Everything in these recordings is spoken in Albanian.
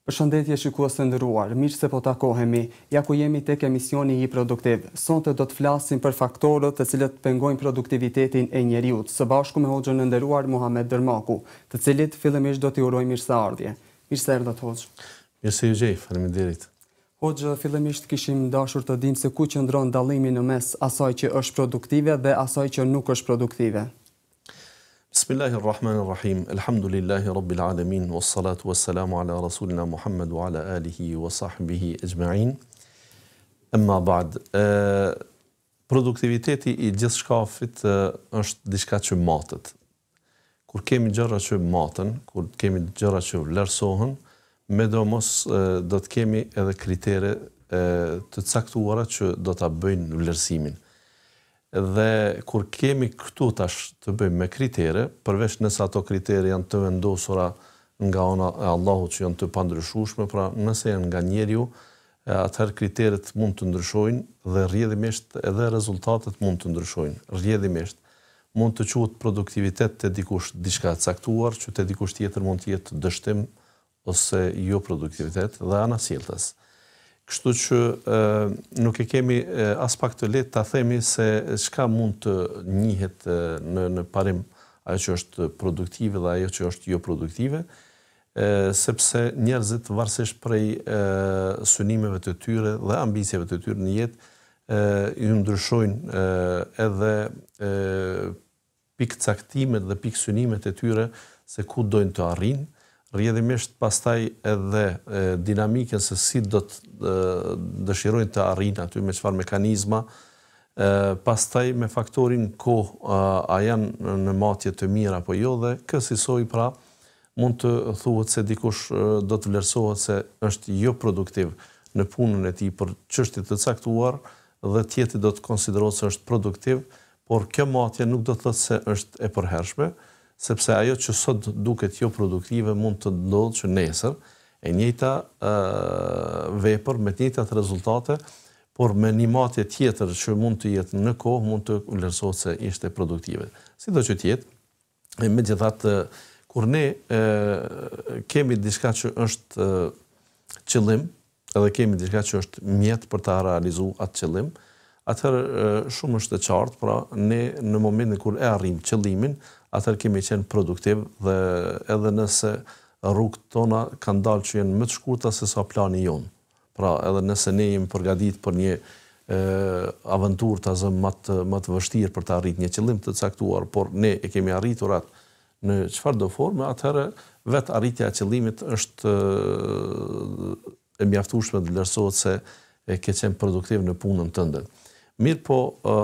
Përshëndetje shikues të nderuar, mirë se po takohemi. Ja ku jemi tek emisioni i produktiv. Sonte do të flasim për faktorët të cilët pengojnë produktivitetin e njeriut, së bashku me hoxhën e nderuar Muhamet Dermaku, të cilit fillimisht do t'i uroj mirëseardhje. Mirëseardhje hoxh. Mirë se ju gjej, faleminderit. Hoxh, fillimisht kishim dashur të dimë se ku qëndron dallimi në mes asaj që është produktive dhe asaj që nuk është produktive. Bismillahirrahmanirrahim. Alhamdulillahi rabbil alamin wassalatu wassalamu ala rasulina Muhammad wa ala alihi wa sahbihi ajma'in. Amma ba'd, produktiviteti i gjithçkafit është diçka që matet. Kur kemi gjëra që maten, kur kemi gjëra që vlerësohen, medomos do të kemi edhe kritere të caktuara që do ta bëjnë vlerësimin. Dhe kur kemi këtu tash të bëjmë me kritere, përveç nëse ato kritere janë të vendosura nga ana e Allahut që janë të pandryshueshme, pra nëse janë nga njeriu, atëherë kriteret mund të ndryshojnë dhe rrjedhimisht edhe rezultatet mund të ndryshojnë. Rrjedhimisht mund të quhet produktivitet te dikush diçka e caktuar, që te dikush tjetër mund të jetë dështim ose jo produktivitet dhe ana sjellës. Kështu që nuk e kemi as pak të lehtë ta themi se çka mund të njihet në parim ajo që është produktive dhe ajo që është jo produktive, sepse njerëzit varësisht prej synimeve të tyre dhe ambicieve të tyre në jetë ju ndryshojnë edhe pikëcaktimet dhe pikësynimet e tyre se ku dojnë të arrijnë. Rrjedhimisht pastaj edhe dinamikën se si do të dëshirojnë të arrijnë aty me çfarë mekanizma, pastaj me faktorin kohë, a janë në matje të mira apo jo, dhe kësaj pra mund të thuhet se dikush do të vlerësohet se është jo produktiv në punën e tij për çështje të caktuar dhe tjetri do të konsiderohet se është produktiv, por kjo matje nuk do të thotë se është e përhershme, sepse ajo që sot duket jo produktive mund të ndodhë që nesër e njëjta vepër me të njëjtat rezultate, por me një matje tjetër që mund të jetë në kohë mund të vlerësohet se ishte produktive. Sido që të jetë, megjithatë kur ne kemi diçka që është qëllim, edhe kemi diçka që është mjet për ta realizuar atë qëllim, atëherë shumë është e qartë, pra ne në momentin kur e arrijmë qëllimin, atëherë kemi qenë produktiv dhe edhe nëse rrugët tona kanë dalë që janë më të shkurta se sa plani jon. Pra edhe nëse ne jemi përgatitur për një aventurë të zëm më të vështirë për të arritur një qëllim të caktuar, por ne e kemi arritur atë në çfarëdo forme, atëherë vetë arritja e qëllimit është e mjaftueshme të vlerësohet se ke qenë produktiv në punën tënde. Mirë po,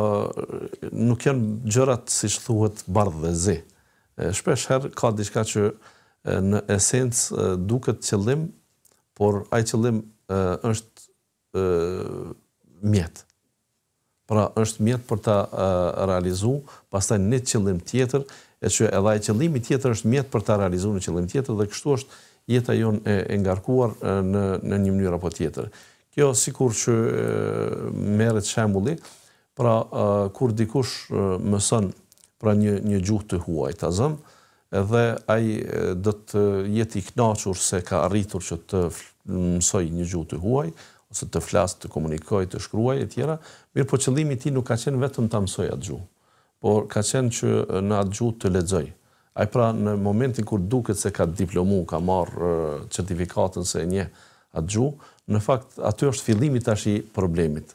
nuk janë gjërat si që thuhet bardhë dhe zi. Shpesh herë ka diçka që në esencë duket qëllim, por ai qëllim është mjet. Pra është mjet për ta realizuar, pastaj në qëllim tjetër, e që edhe ai qëllimi tjetër është mjet për ta realizuar në qëllim tjetër dhe kështu është jeta jonë e ngarkuar në një mënyrë apo tjetër. Kjo sikur që merret shembulli, pra kur dikush mëson pra një gjuhë të huaj, ta zëm, edhe ai do të jetë i kënaqur se ka arritur që të mësoj një gjuhë të huaj, ose të flasë, të komunikoj, të shkruaj e tjera, mirë po qëllimi i tij nuk ka qenë vetëm ta mësoj atë gjuhë, por ka qenë që në atë gjuhë të lexoj. Ai pra në momentin kur duket se ka diplomu, ka marrë certifikatën se e njeh atë gjuhë, në fakt aty është fillimi tash i problemit.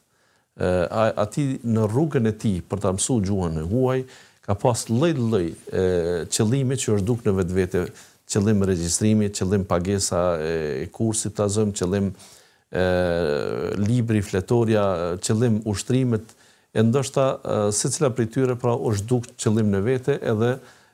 Ati në rrugën e tij për ta mësuar gjuhën e huaj ka pas lloj-lloj qëllime që është duk në vetvete, qëllim regjistrimi, qëllim pagesa e kursit ta zëm, qëllim libri, fletorja, qëllim ushtrimet, e ndoshta secila prej tyre pra është duk qëllim në vete edhe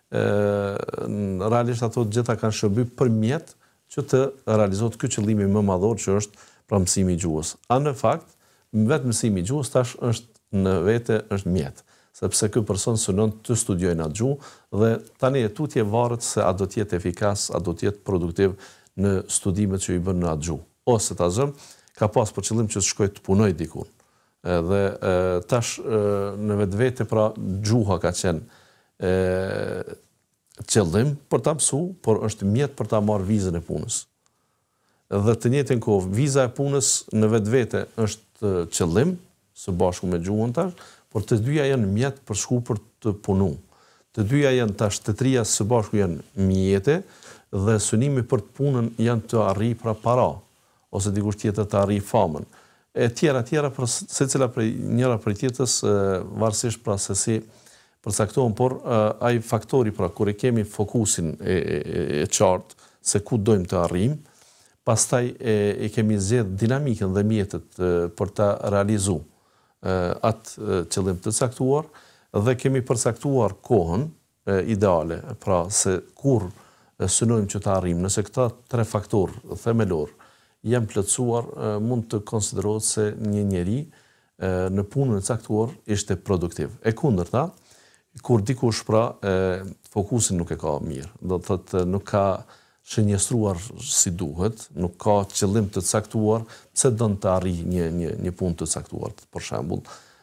realisht ato gjëra kanë shërby për mjet që të realizohet ky qëllimi më madhor që është pra mësimi i gjuhës. A në fakt, vetë mësimi i gjuhës tash është në vete është mjet, sepse ky person synon të studiojë atë gjuhë dhe tani e tutje varet se a do të jetë efikas, a do të jetë produktiv në studimet që i bën në atë gjuhë. Ose ta zëm, ka pas për qëllim që të shkojë të punojë diku. Dhe tash në vetvete pra gjuha ka qenë qëllim për ta mësuar, por është mjet për ta marrë vizën e punës. dhe të njëjtën kohë viza e punës në vetvete është qëllim së bashku me gjuhën tash, por të dyja janë mjet për shku për të punu. Të dyja janë tash të trija së bashku janë mjete dhe synimi për të punën janë të arrijë pra para ose dikush tjetër të arrijë famën. E tjera për secila prej njëra prej tjetrës varësisht pra se si përcaktohen, por ai faktori pra kur e kemi fokusin e qartë se ku dojmë të arrijmë, pastaj e kemi zgjedh dinamikën dhe mjetet për ta realizuar atë qëllim të caktuar dhe kemi përcaktuar kohën ideale, pra se kur synojmë që të arrijmë. Nëse këta 3 faktorë themelor janë plotësuar, mund të konsiderohet se një njeri në punën e caktuar ishte produktiv. E kundërta, kur dikush pra fokusin nuk e ka mirë, do të thotë nuk ka shënjestruar si duhet, nuk ka qëllim të caktuar, pse don të arrijë një punë të caktuar, për shembull.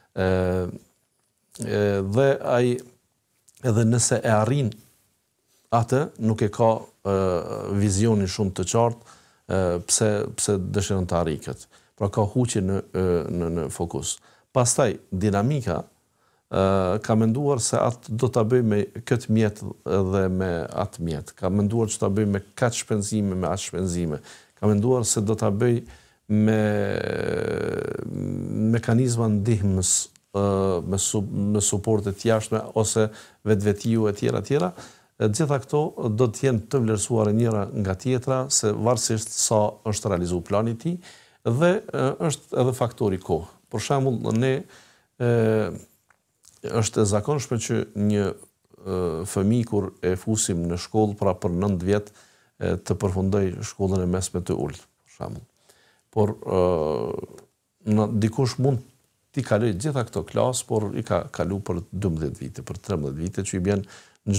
Dhe ai edhe nëse e arrin atë, nuk e ka vizionin shumë të qartë pse dëshiron të arrijë këtë. Pra ka huqje në fokus. Pastaj dinamika ka menduar se atë do ta bëj me këtë mjet dhe me atë mjet. Ka menduar që ta bëj me kaq shpenzime, me atë shpenzime. Ka menduar se do ta bëj me mekanizma ndihmës, me suporte të jashtme ose vetvetiu e tjera. Gjitha këto do të jenë të vlerësuara njëra nga tjetra, se varësisht sa është realizuar plani i tij dhe është edhe faktori kohë. Për shembull, ne është e zakonshme që një fëmijë kur e fusim në shkollë pra për 9 vjet të përfundoj shkollën e mesme të ulët, për shembull. Por dikush mund t'i kaloj gjitha këto klasë, por i ka kalu për 12 vite, për 13 vite, që i bjen në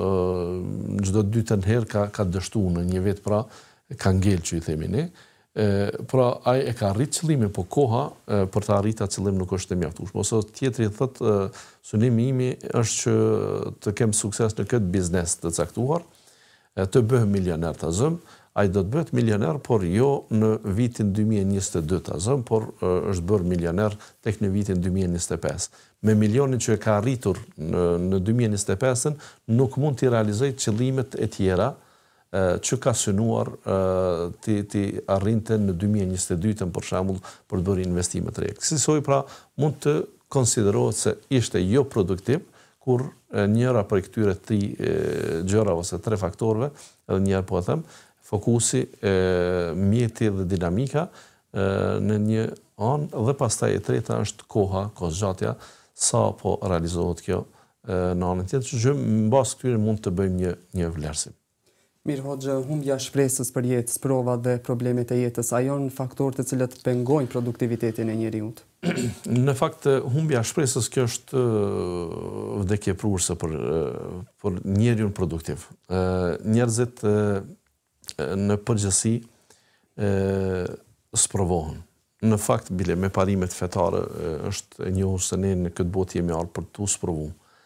çdo 2 herë ka dështu në një vit, pra ka ngel që i themi ne. Pra ai e ka arrit qëllimin, po koha për të arritur atë qëllim nuk është e mjaftueshme. Ose tjetri thotë synimi im është që të kem sukses në këtë biznes të caktuar, të bëhem milioner ta zëm, ai do të bëhet milioner, por jo në vitin 2022 ta zëm, por është bërë milioner tek në vitin 2025. Me milionin që e ka arritur në 2025-ën nuk mund t'i realizojë qëllimet e tjera që ka synuar ti arrinte në 2022-ën, për shembull, për të bërë investime të reja. Kësaj pra mund të konsiderohet se ishte jo produktiv, kur njëra për këtyre 3 gjëra ose 3 faktorëve, edhe njëra po e them, fokusi, mjeti dhe dinamika në një anë, dhe pastaj e treta është koha, kohëzgjatja, sa po realizohet kjo në anën tjetër, që mbas këtyre mund të bëjmë një vlerësim. Mirë Hoxhë, humbja shpresës për jetës, provat dhe problemet e jetës, a janë faktorë të cilët pengojnë produktivitetin e njeriut? Në fakt, humbja shpresës kjo është vdekje prurëse për njeriun produktiv. Njerëzit në përgjithësi sprovohen. Në fakt, bile me parimet fetare është e njohur se ne në këtë botë jemi ardhur për tu sprovu.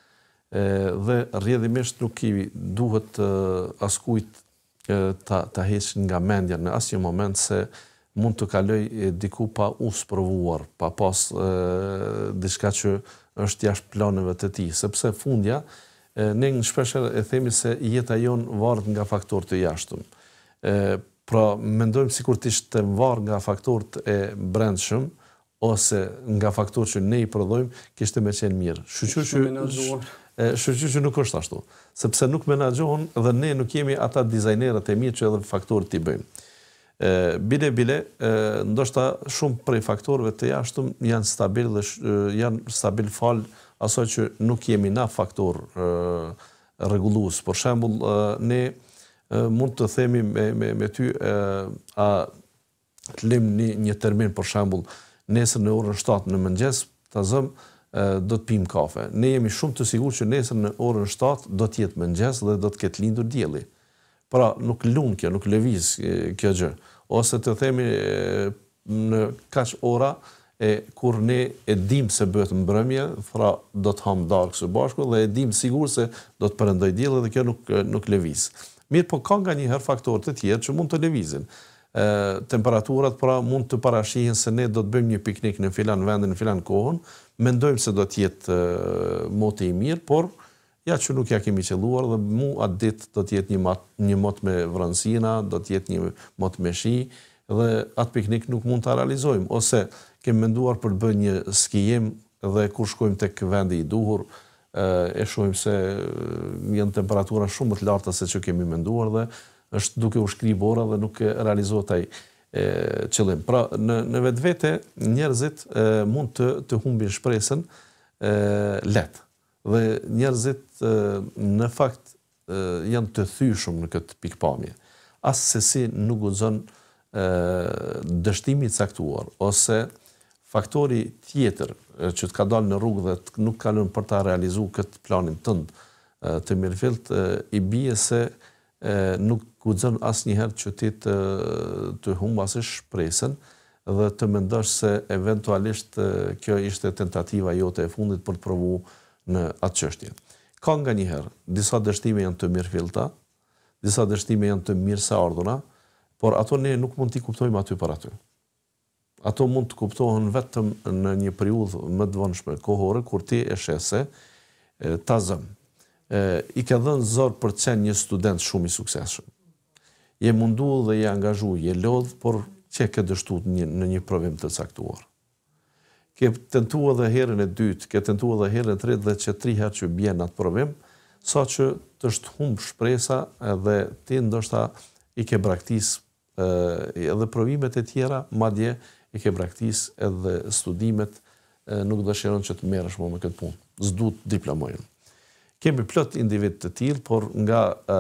Dhe rrjedhimisht nuk i duhet askujt ta heq nga mendja në asnjë moment se mund të kaloj diku pa u sprovuar, pa pas diçka që është jashtë planeve të tij, sepse fundja ne shpeshherë e themi se jeta jon varet nga faktorë të jashtëm. Pra mendojmë sikur të ishte varur nga faktorët e brendshëm ose nga faktorët që ne i prodhojmë, kishte më qenë mirë. Shqyqy që nuk është ashtu, sepse nuk menaxhohen dhe ne nuk jemi ata dizajnerët e mirë që edhe faktorët t'i bëjmë. Bile, ndoshta shumë prej faktorëve të jashtëm janë stabil dhe janë stabil fal asaj që nuk jemi na faktor rregullues. Për shembull, ne mund të themi me ty a të lëm një termin, për shembull, nesër në orën 7 në mëngjes ta zëm do të pim kafe. Ne jemi shumë të sigurt që nesër në orën 7 do të jetë mëngjes dhe do të ketë lindur dielli. Pra nuk lun kjo, nuk lëviz kjo gjë. Ose të themi në kaq ora kur ne e dim se bëhet mbrëmje, pra do të ham darkë së bashku dhe e dim sigur se do të perëndoj dielli dhe kjo nuk lëviz. Mirë, po ka nga njëherë faktorë të tjerë që mund të lëvizin. temperaturat, pra mund të parashihen se ne do të bëjmë një piknik në filan vendin, në filan kohën, mendojmë se do të jetë moti i mirë, por ja që nuk ja kemi qelluar dhe mu atë ditë do të jetë një mot me vranësina, do të jetë një mot me shi, dhe atë piknik nuk mund të realizojmë, ose kemi menduar për të bërë një skijem dhe kur shkojmë tek vendi i duhur, e shohim se janë temperatura shumë më të larta se që kemi menduar dhe është duke u shkri bora dhe nuk realizohet ai qëllim. Pra, në vetvete njerëzit mund të humbin shpresën lehtë. Dhe njerëzit në fakt janë të thyeshëm në këtë pikpamje. As se si nuk guxon dështimi i caktuar ose faktori tjetër që të ka dalë në rrugë dhe nuk ka lënë për ta realizuar këtë planin tënd të mirëfillt, i bie se nuk guxon asnjëherë që ti të humbasësh shpresën dhe të mendosh se eventualisht kjo ishte tentativa jote e fundit për të provuar në atë çështje. Ka nganjëherë disa dështime janë të mirëfillta, disa dështime janë të mirëseardhura, por ato ne nuk mund t'i kuptojmë aty për aty. Ato mund të kuptohen vetëm në një periudhë më të vonshme kohore, kur ti e shese, ta zëm. I ka dhënë zor për të qenë një student shumë i suksesshëm. Je mundu dhe je angazhu, je lodh, por që ke dështu në një provim të caktuar. Ke tentua dhe herën e dytë, ke tentua dhe herën e tretë dhe që 3 herë që bjen atë provim, sa që të humb shpresa edhe ti ndoshta i ke braktis edhe provimet e tjera, madje i ke braktis edhe studimet, nuk dëshiron që të merresh më me këtë punë. S'du të diplomojnë. Kemi plot individ të tillë, por nga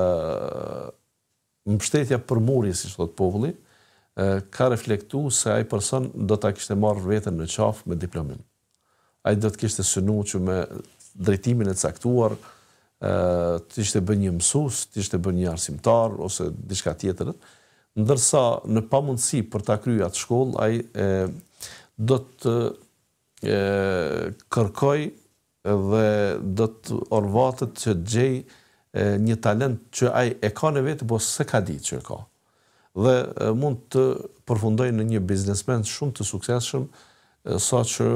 mbështetja përmurje, si thot populli, ka reflektuar se ai person do ta kishte marrë veten në qafë me diplomin. Ai do të kishte synuar që me drejtimin e caktuar të ishte bën një mësues, të ishte bën një arsimtar ose diçka tjetër, ndërsa në pamundësi për ta kryer atë shkollë, ai do të kërkoj dhe do të orvatet që gjej një talent që ai e ka në vetë, po se ka ditë që e ka. Dhe mund të përfundoj në një biznesmen shumë të suksesshëm, sa që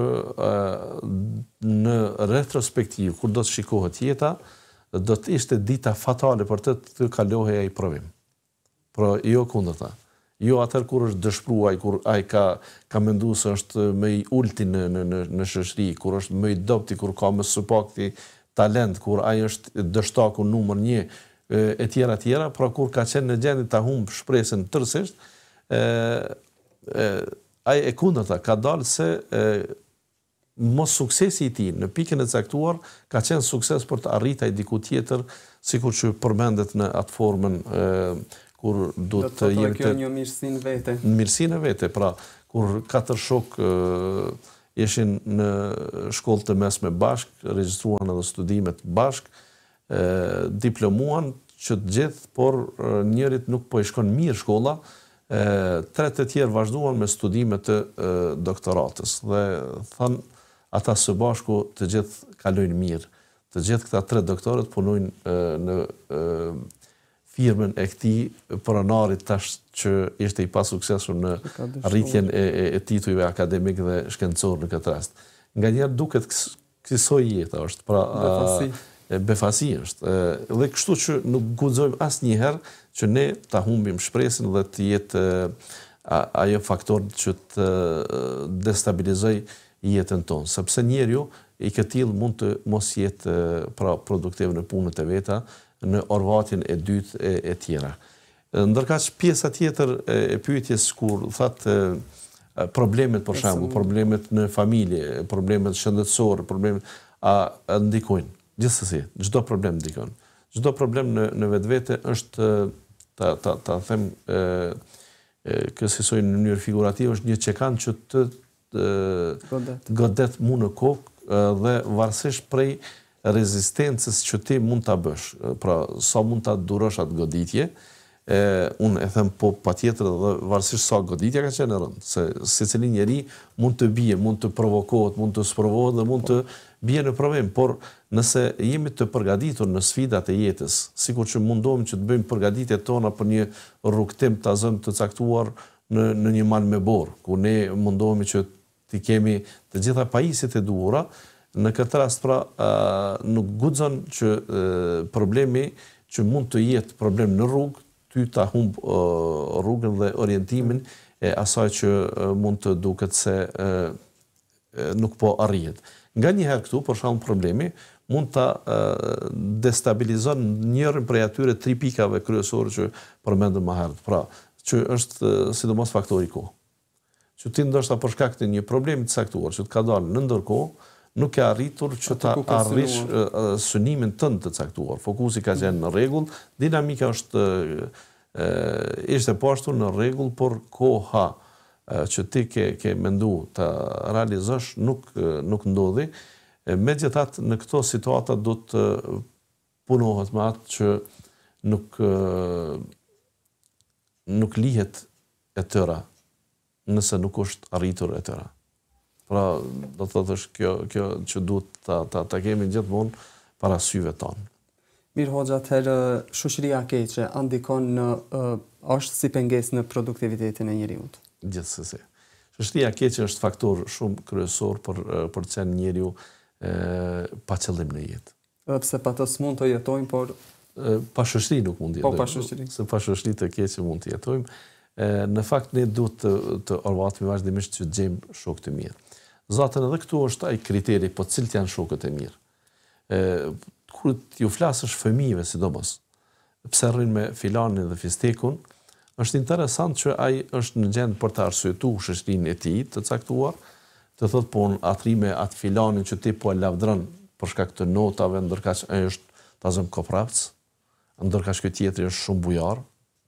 në retrospektiv, kur do të shikohet jeta, do të ishte dita fatale për të kalohej ai provim. Pra, jo kundërta. Jo atër kur është dëshpruaj, kur ai ka mendu se është më i ulti në shoqëri, kur është më i dobti, kur ka më së pakti talent, kur ai është dështaku numër 1 e tjera, pra kur ka qenë në gjendje ta humb shpresën tërësisht, ai e kundërta ka dalë se mos suksesi i tij në pikën e caktuar ka qenë sukses për të arritur diku tjetër, sikur që përmendet në atë formën kur do të jemi kjo një mirësinë vete. Mirësinë e vete, pra kur 4 shok ishin në shkollë të mesme bashk, regjistruan edhe studimet bashk, diplomuan që të gjithë, por njërit nuk po i shkon mirë shkolla, 3 të tjerë vazhduan me studimet të doktoratës dhe thanë ata së bashku të gjithë kalojnë mirë. Të gjithë këta 3 doktorët punojnë në firmën e këtij pronarit tash që ishte i pasuksesshëm në rritjen e titujve akademik dhe shkencor në këtë rast. Nganjëherë duket kësaj jeta është, pra befasi është. Dhe kështu që nuk guxojmë asnjëherë që ne ta humbim shpresën dhe të jetë ajo faktor që të destabilizoj jetën tonë, sepse njeriu i këtill mund të mos jetë pra produktiv në punët e veta, në orvatjen e dytë e tjera. Ndërkaq pjesa tjetër e pyetjes kur thatë problemet për shembull, problemet në familje, problemet shëndetësore, problemet a ndikojnë. Gjithsesi, çdo problem ndikon. Çdo problem në vetvete është ta them kësaj në mënyrë figurative është një çekan që të godet mu në kokë dhe varësisht prej rezistencës që ti mund ta bësh. Pra, sa mund ta durosh atë goditje, unë e them po patjetër dhe varësisht sa goditja ka qenë e rëndë, se secili njeri mund të bie, mund të provokohet, mund të sprovohet dhe mund të bie në provim, por nëse jemi të përgatitur në sfidat e jetës, sikur që mundohemi që të bëjmë përgatitjet tona për një rrugtim të azëm të caktuar në një mal me borë, ku ne mundohemi që të kemi të gjitha pajisjet e duhura, në këtë rast pra nuk guxon që problemi që mund të jetë problem në rrugë, ty ta humb rrugën dhe orientimin e asaj që mund të duket se nuk po arrihet. Nga njëherë këtu, për shkak problemi, mund ta destabilizon njërin prej atyre 3 pikave kryesore që përmendëm më herët. Pra, që është sidomos faktori kohë. Që ti ndoshta për shkak të një problemi të caktuar që të ka dalë në ndërkohë, nuk e arritur që ta arrish synimin tënd të caktuar. Fokusi ka qenë në rregull, dinamika ishte pashtur në rregull, por koha që ti ke mendu të realizosh nuk ndodhi. Megjithatë në këto situata do të punohet me atë që nuk lihet e tëra nëse nuk është arritur e tëra. Pra, do të thotë është kjo që duhet ta kemi gjithmonë para syve tonë. Mirë Hoxha, atëherë shoqëria keqe ndikon është si pengesë në produktivitetin e njeriut. Gjithsesi. Shoqëria keqe është faktor shumë kryesor për të qenë njeriu pa qëllim në jetë. Edhe pse pa të s'mund të jetojmë, por pa shoqëri nuk mund të jetojmë. Po, pa shoqëri. Se pa shoqëri të keqe mund të jetojmë. Në fakt ne duhet të orvatemi vazhdimisht që të gjejmë shokë të mirë. Zatën edhe këtu është ai kriteri, po cilët janë shokët e mirë. Kur ju flasësh fëmijëve sidomos, pse rrin me filanin dhe fistekun, është interesant që ai është në gjendje për të arsyetuar shoqërinë e tij të caktuar, të thotë po atri me atë filanin që ti po e lavdron për shkak të notave, ndërkaq ai është tazëm kopravc, ndërkaq ky tjetri është shumë bujar.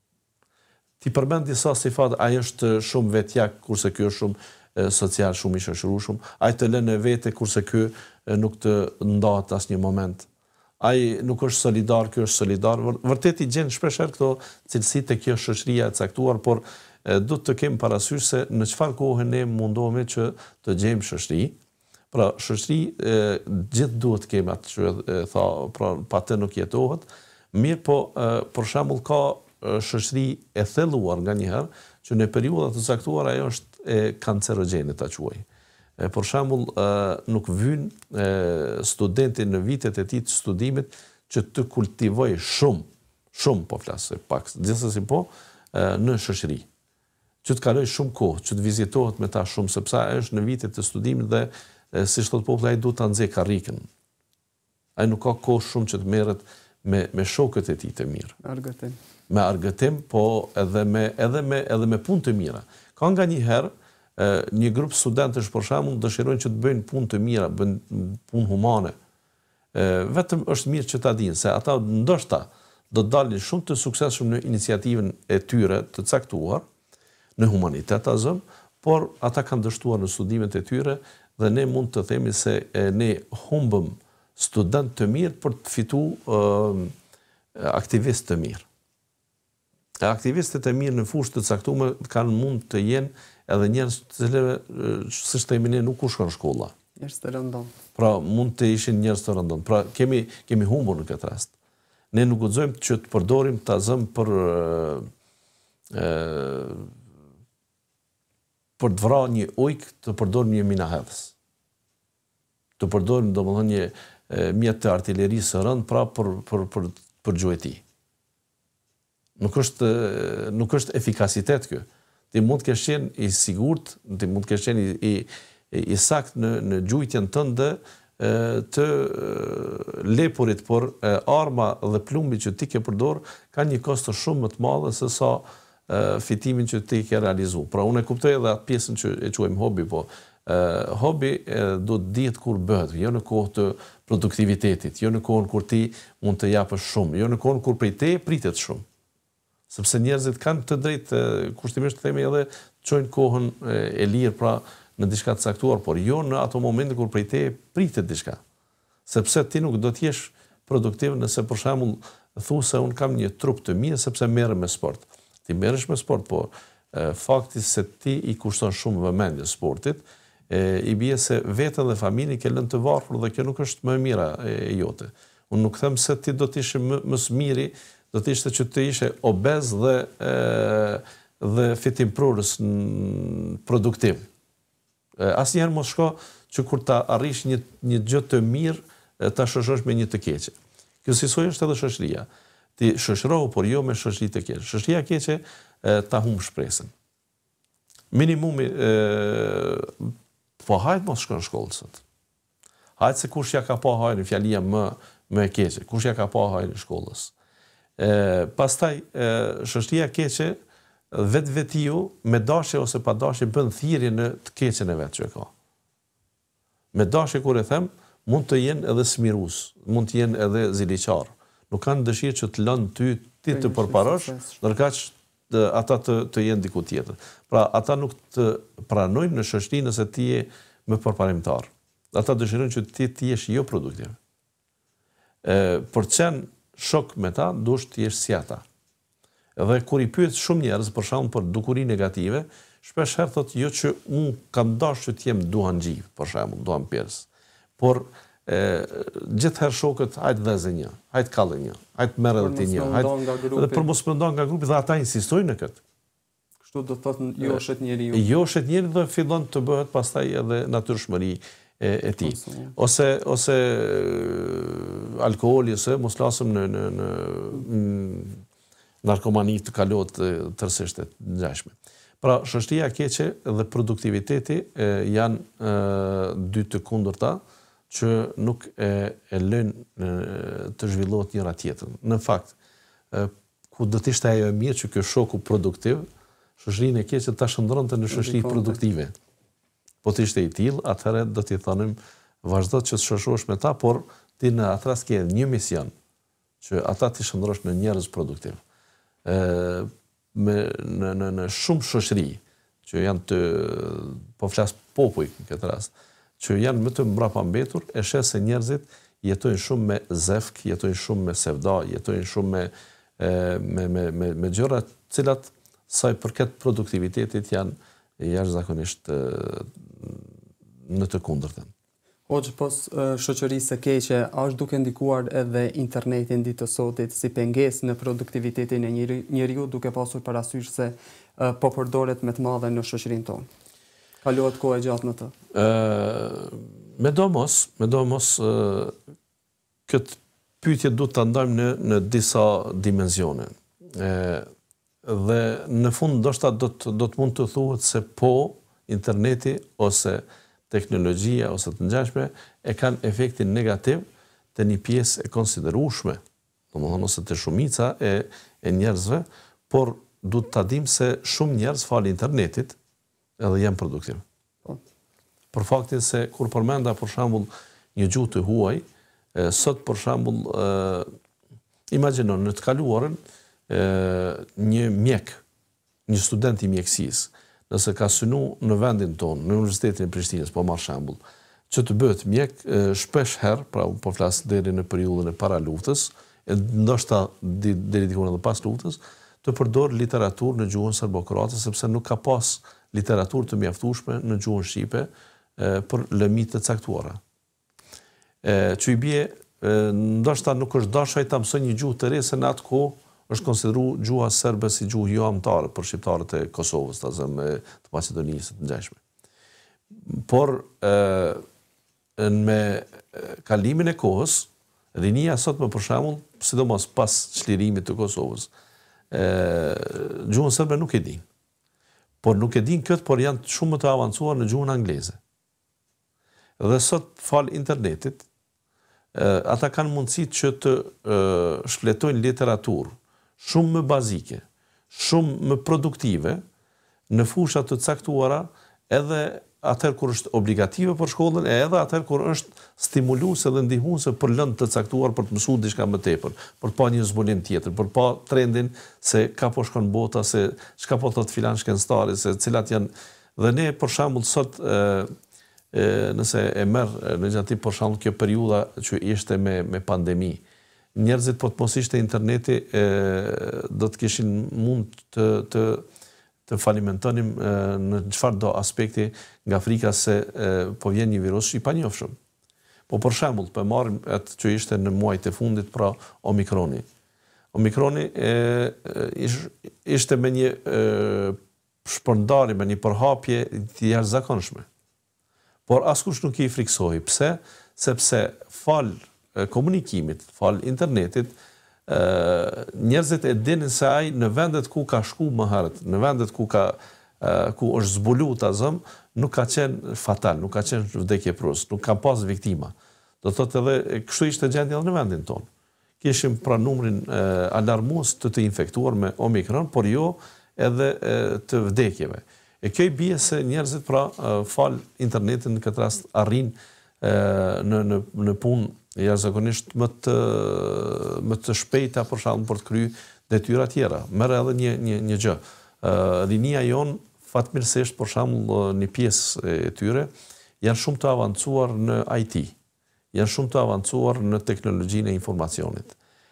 Ti përmend disa sifat, ai është shumë vetjak, kurse ky është shumë social, shumë i shoqërueshëm. Ai të lënë vete, kurse ky nuk të ndahet asnjë moment. Ai nuk është solidar, ky është solidar. Vërtet I gjen shpesh këto cilësitë e kjo shoqëria e caktuar, por duhet të kemi parasysh se në çfarë kohe ne mundohemi që të gjejmë shoqëri. Pra, shoqëri gjithë duhet të kemi atë që tha, pra pa të nuk jetohet. Mirë, po për shembull ka shoqëri e thelluar nganjëherë që në periudha të caktuara ajo është e kancerogjene ta quaj. Për shembull, nuk vyn studentin në vitet e tij të studimit që të kultivoj shumë po flas se pak, gjithsesi po në shoqëri. Që të kaloj shumë kohë, që të vizitohet me ta shumë, sepse ai është në vitet të studimit dhe siç thot populli, ai duhet ta nxjek karrikën. Ai nuk ka kohë shumë që të merret me shokët e tij të mirë. Argëtim. Me argëtim, po edhe me punë të mira. Ka nganjëherë një grup studentësh për shembull dëshirojnë që të bëjnë punë të mira, bëjnë punë humane. Vetëm është mirë që ta dinë se ata ndoshta do të dalin shumë të suksesshëm në iniciativën e tyre të caktuar, në humanitet azëm, por ata kanë dështuar në studimet e tyre dhe ne mund të themi se ne humbëm student të mirë për të fituar aktivistë të mirë. Aktivistët e mirë në fushë të caktuar kanë mund të jenë edhe njerëz të cilëve, siç themi ne, nuk u shkon shkolla. Njerëz të rëndom. Pra, mund të ishin njerëz të rëndom. Pra, kemi humbur në këtë rast. Ne nuk guxojmë që të përdorim ta zëm për të vrarë një ujk, të përdorim një minahedhës. Të përdorim domethënë një mjet të artillerisë së rënd, pra për gjueti. Nuk është efikasitet kjo. Ti mund të kesh qenë I sigurt, ti mund të kesh qenë I sakt në gjujtjen tënde të lepurit, por arma dhe plumbi që ti ke përdor kanë një kosto shumë më të madhe se sa fitimin që ti ke realizuar. Pra unë e kuptoj edhe atë pjesën që e quajmë hobi, po hobi do të dihet kur bëhet, jo në kohë të produktivitetit, jo në kohën kur ti mund të japësh shumë, jo në kohën kur prej te pritet shumë. Sepse njerëzit kanë të drejtë, kushtimisht themi edhe, çojnë kohën e lirë pra në diçka të caktuar, por jo në ato momente kur prej te pritet diçka. Sepse ti nuk do të jesh produktiv nëse për shembull thu se un kam një trup të mirë sepse merrem me sport. Ti merresh me sport, po fakti se ti I kushton shumë vëmendje sportit, i bie se vetën dhe familjen ke lënë të varfër dhe kjo nuk është më e mira e jote. Unë nuk them se ti do të ishe më së miri, do të ishte që të ishe obez dhe fitimprurës produktiv. Asnjëherë mos shko që kur ta arrish një gjë të mirë ta shoqërosh me një të keqe. Kjo sisoj është edhe shoqëria. Ti shoqërohu, por jo me shoqëri të keqe. Shoqëria e keqe ta humb shpresën. Minimumi po hajt mos shkon në shkollë sot. Hajt se kush ja ka pa hajrin, fjalia më e keqe, kush ja ka pa hajrin shkollës. Pastaj shoqëria e keqe vetiu me dashje ose pa dashje bën thirrje në të keqen e vet që e ka. Me dashje kur e them, mund të jenë edhe smirues, mund të jenë edhe ziliqar. Nuk kanë dëshirë që të lënë ti të përparosh, ndërkaq ata të jenë diku tjetër. Pra ata nuk të pranojnë në shoqëri nëse ti je më përparimtar. Ata dëshirojnë që ti jesh jo produktiv. Për të qenë shok me ta, duhet të jesh si ata. Dhe kur i pyet shumë njerëz për shembull për dukuri negative, shpesh herë thotë jo që unë kam dashur që të jem duhanxhi, për shembull, duhan pers. Por gjithherë shokët hajt dheze një, hajt kalle një, hajt merre ti një, dhe për mos më ndan nga grupi dhe ata insistojnë në këtë. Kështu do thotë jo shet njeriu. Jo shet njeriu dhe fillon të bëhet pastaj edhe natyrshmëri e tij. Ose alkooli, ose mos flasim në narkomani të kalot tërësisht të ngjashme. Pra, shoqëria e keqe dhe produktiviteti janë dy të kundërta që nuk e lënë të zhvillohet njëra tjetrën. Në fakt, ku do të ishte ajo e mirë që ky shoku produktiv, shoqërinë e keqe ta shndronte në shoqëri produktive. Po të ishte i tillë, atëherë do t'i thonim vazhdo që të shoqërohesh me ta, por ti në atë rast ke një mision, që ata ti shndrosh në njerëz produktiv. Në shumë shoqëri që janë po flas popull në këtë rast, që janë më të mbrapa mbetur, e sheh se njerëzit jetojnë shumë me zefk, jetojnë shumë me sevda, jetojnë shumë me gjëra të cilat sa i përket produktivitetit janë jashtëzakonisht në të kundërtën. Hoxh, pos shoqërisë së keqe, a është duke ndikuar edhe interneti në ditë të sotit si pengesë në produktivitetin e njeriu, duke pasur parasysh se po përdoret me të madhe në shoqërinë tonë? Kalohet kohë e gjatë në të? Me do mos këtë pyetje duhet ta ndajmë në disa dimensione. Dhe në fund ndoshta do të mund të thuhet se po interneti ose teknologjia ose të ngjashme e kanë efektin negativ të një pjesë e konsiderueshme, domethënë ose të shumica e njerëzve, por duhet ta dimë se shumë njerëz falë internetit edhe janë produktiv. Për faktin se kur përmenda për shembull një gjuhë të huaj, sot për shembull imagjino në të kaluarën një mjek, një student i mjekësisë, nëse ka synu në vendin tonë, në Universitetin e Prishtinës, po marr shembull, që të bëhet mjek, shpesh herë, pra po flas deri në periudhën e para luftës, ndoshta deri diku edhe pas luftës, të përdor literaturë në gjuhën serbo-kroate, sepse nuk ka pas literaturë të mjaftueshme në gjuhën shqipe për lëmi të caktuara. Që i bie, ndoshta nuk është dashur ai ta mësoj një gjuhë të re, se në atë kohë është konsideruar gjuha serbe si gjuhë jo amtare për shqiptarët e Kosovës, të Maqedonisë të ngjashme. Por me kalimin e kohës, rinia sot më për shembull, sidomos pas çlirimit të Kosovës, gjuhën serbe nuk e din. Por nuk e din këtë, por janë shumë më të avancuar në gjuhën angleze. Dhe sot fal internetit, ata kanë mundësi që të shfletojnë literaturë shumë më bazike, shumë më produktive, në fusha të caktuara, edhe atëherë kur është obligative për shkollën, edhe atëherë kur është stimuluese dhe ndihmuese për lëndë të caktuar për të mësuar diçka më tepër, për pa një zbulim tjetër, për pa trendin se ka po shkon bota, se çka po thot filan shkencëtari, se cilat janë. Dhe ne për shembull sot nëse e merr në gjatim për shembull kjo periudha që ishte me pandemi, njerëzit po të mos ishte interneti do të kishin mund të të falimentonim në çfarë do aspekti nga frika se po vjen një virus i panjohshëm. Po për shembull, po marrim atë që ishte në muajt e fundit, pra Omikroni. Omikroni ishte me një shpërndarje, me një përhapje të jashtëzakonshme. Por askush nuk i friksohi. Pse? Sepse fal komunikimit, fal internetit, njerëzit e dinin se ai në vendet ku ka shku më herët, në vendet ku është zbulu ta zëm, nuk ka qenë fatal, nuk ka qenë vdekje prus, nuk ka pas viktima. Do thotë edhe kështu ishte gjendja në vendin tonë. Kishim pra numrin alarmues të infektuar me Omikron, por jo edhe të vdekjeve. E kjo i bie se njerëzit pra fal internetin në këtë rast arrin në punë jashtëzakonisht më të shpejta për shkak për të kryer detyra tjera. Merr edhe një gjë. Rinia jon fatmirësisht për shembull një pjesë e tyre janë shumë të avancuar në IT. Janë shumë të avancuar në teknologjinë e informacionit.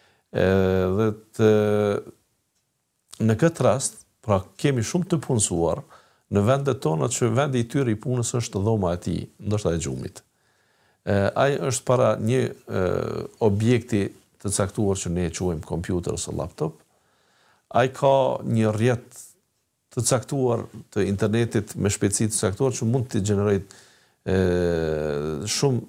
Në këtë rast, pra kemi shumë të punësuar në vendet tona që vendi i tyre i punës është dhoma e tij, ndoshta e gjumit. Ai është para një objekti të caktuar që ne e quajmë kompjuter ose laptop. Ai ka një rrjet të caktuar të internetit me shpejtësi të caktuar që mund të gjenerojë shumë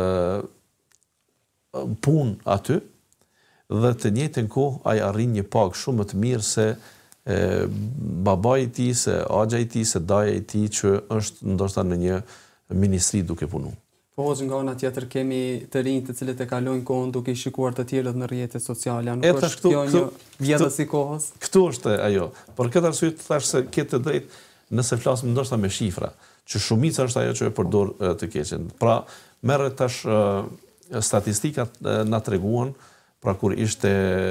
punë aty dhe të njëjtën kohë ai arrin një pagë shumë më të mirë se babai i tij, se axha i tij, se daja i tij që është ndoshta në një ministri duke punuar. Po nga ana tjetër kemi të rinj të cilët e kalojnë kohën duke i shikuar të tjerët në rrjetet sociale. Nuk është kjo një vjedhësi kohës? Këtu është ajo. Për këtë arsye thash se ke të drejtë nëse flasim ndoshta me shifra, që shumica është ajo që e përdor të keqen. Pra merret tash statistikat na treguan, pra kur ishte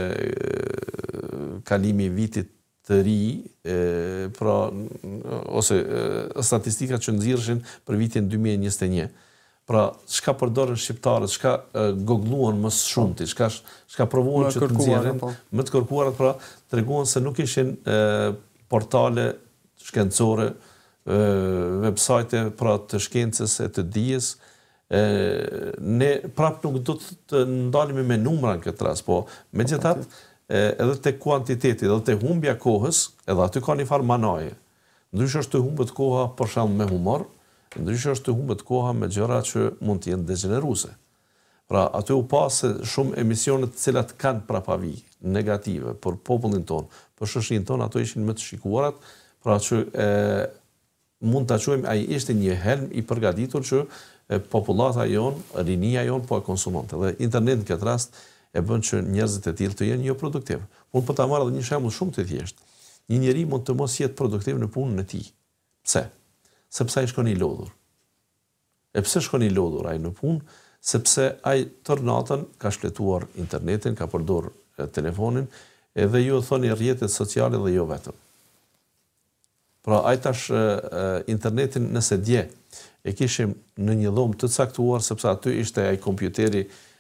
kalimi i vitit të ri, pra ose statistikat që nxirreshin për vitin 2021. Pra çka përdoren shqiptarët, çka googluan më shumti, çka provuan që të nxjerrin, më të kërkuarat, pra treguan se nuk ishin portale shkencore, websajte pra të shkencës e të dijes. Ne prapë nuk do të ndalemi me numra në këtë rast, po megjithatë edhe te kuantiteti, edhe te humbja kohës, edhe aty ka një farë manaje. Ndryshe është të humbet koha për shembull me humor, ndryshe është të humbet koha me gjëra që mund të jenë degeneruese. Pra aty u pa se shumë emisione të cilat kanë prapavi negative për popullin tonë, për shoqërinë tonë, ato ishin më të shikuarat, pra që mund ta quajmë ai ishte një helm i përgatitur që popullata jon, rinia jon po e konsumonte. Dhe interneti në këtë rast e bën që njerëzit e tillë të jenë jo produktiv. Unë po ta marr edhe një shembull shumë të thjeshtë. Një njeri mund të mos jetë produktiv në punën e tij. Pse? Sepse ai shkon i lodhur. E pse shkon i lodhur ai në punë? Sepse ai tërë natën ka shfletuar internetin, ka përdor telefonin, edhe ju thoni rrjetet sociale dhe jo vetëm. Pra ai tash internetin nëse dje e kishim në një dhomë të caktuar, sepse aty ishte ai kompjuteri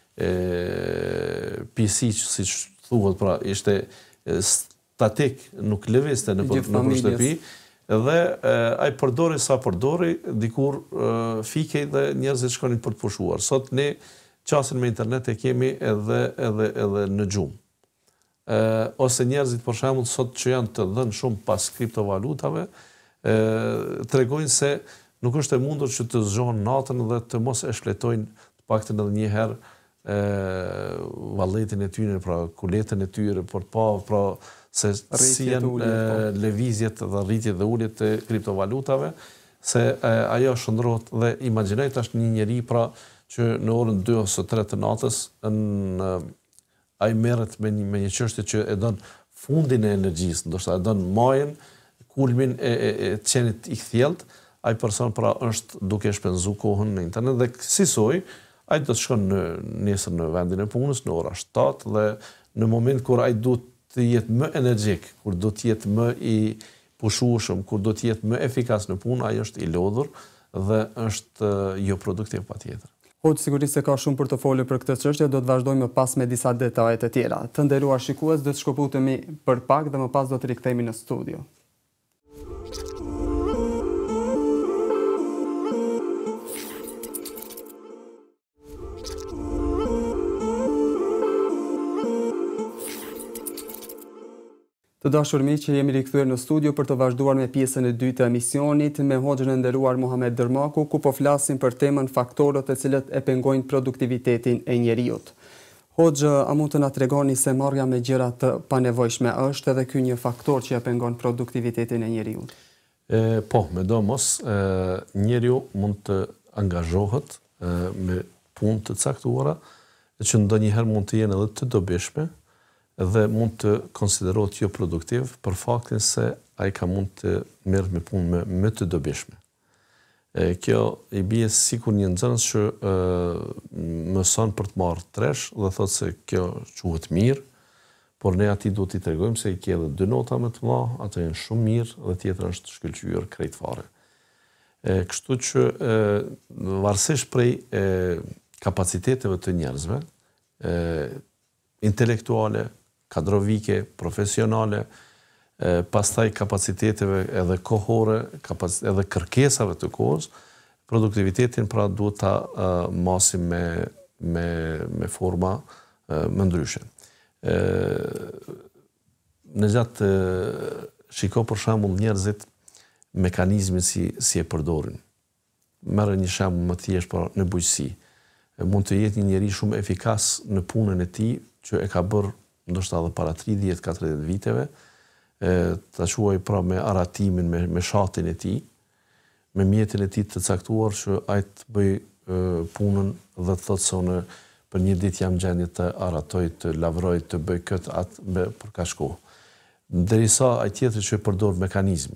PC, siç thuhet, pra ishte statik, nuk lëvizte në shtëpi, dhe ai përdori sa përdori, dikur fikej dhe njerëzit shkonin për të pushuar. Sot ne qasin me internet e kemi edhe në gjumë. Ose njerëzit për shembull sot që janë të dhënë shumë pas kriptovalutave, tregojnë se nuk është e mundur që të zgjohen natën dhe të mos e shfletojnë të paktën edhe një herë valletin e tyre, pra kuletën e tyre, për të pa pra se si janë lëvizjet dhe rritjet dhe uljet të kriptovalutave, se ajo shndrohet dhe imagjinoj tash një njeri pra që në orën 2 ose 3 të natës ai merret me një çështje që e don fundin e energjisë, ndoshta e don majën, kulmin e qenit i thjellët, ai person pra është duke shpenzuar kohën në internet dhe sisoj ai do të shkon nesër në vendin e punës në ora 7 dhe në moment kur ai duhet të jetë më energjik, kur do të jetë më i pushueshëm, kur do të jetë më efikas në punë, ai është i lodhur dhe është jo produktiv patjetër. Sigurisht se ka shumë për të folur për këtë çështje, do të vazhdojmë më pas me disa detaje të tjera. Të nderuar shikues, do të shkëputemi për pak dhe më pas do të rikthehemi në studio. Të dashur miq, jemi rikthyer në studio për të vazhduar me pjesën e dytë të emisionit me hoxhën e nderuar Muhamet Dërmaku, ku po flasim për temën faktorët e cilët e pengojnë produktivitetin e njeriut. Hoxhë, a mund të na tregoni se marrja me gjëra të panevojshme është edhe ky një faktor që e pengon produktivitetin e njeriut? Po, me do mos, njeriu mund të angazhohet me punë të caktuara, që ndonjëherë mund të jenë edhe të dobishme, dhe mund të konsiderohet jo produktiv për faktin se ai ka mund të merret me punë më të dobishme. Kjo i bie sikur një nxënës që mëson për të marrë tresh dhe thotë se kjo quhet mirë, por ne atij duhet t'i tregojmë se i ke edhe 2 nota më të mëdha, ato janë shumë mirë dhe tjetra është shkëlqyer krejt fare. Kështu që varësisht prej kapaciteteve të njerëzve, intelektuale, kadrovike, profesionale, pastaj kapaciteteve edhe kohore, edhe kërkesave të kohës, produktivitetin pra duhet ta masim me forma më ndryshe. Në gjatë shiko për shembull njerëzit mekanizmin si e përdorin. Merë një shembull më thjesht pra në bujqësi. Mund të jetë një njeri shumë efikas në punën e tij që e ka bërë ndoshta edhe para 30-40 viteve, ta quaj pra me aratimin, me shatin e tij, me mjetin e tij të caktuar që ai të bëj punën dhe të thotë se unë për një ditë jam gjendje të aratoj, të lavroj, të bëj këtë atë për kaq kohë. Derisa ai tjetri që e përdor mekanizmin,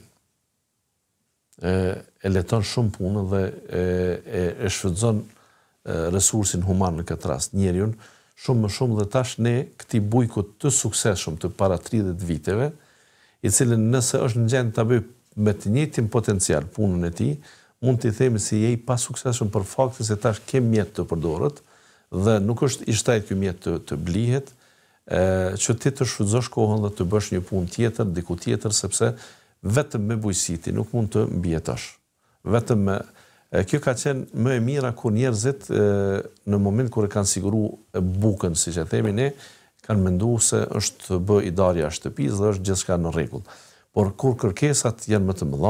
e leton shumë punën dhe e shfrytëzon resursin human në këtë rast, njeriu, shumë më shumë dhe tash ne këtij bujku të suksesshëm të para 30 viteve, i cili nëse është në gjendje ta bëj me të njëjtin potencial punën e tij, mund t'i themi se je i pasuksesshëm për faktin se tash ke mjet të përdoret dhe nuk është i shtajt ky mjet të blihet, që ti të shfrytëzosh kohën dhe të bësh një punë tjetër, diku tjetër, sepse vetëm me bujqësi ti nuk mund të mbijetosh. Vetëm me kjo ka qenë më e mira kur njerëzit në moment kur e kanë siguru bukën, siç e themi ne, kanë menduar se është bë idarja e shtëpisë dhe është gjithçka në rregull. Por kur kërkesat janë më të mëdha,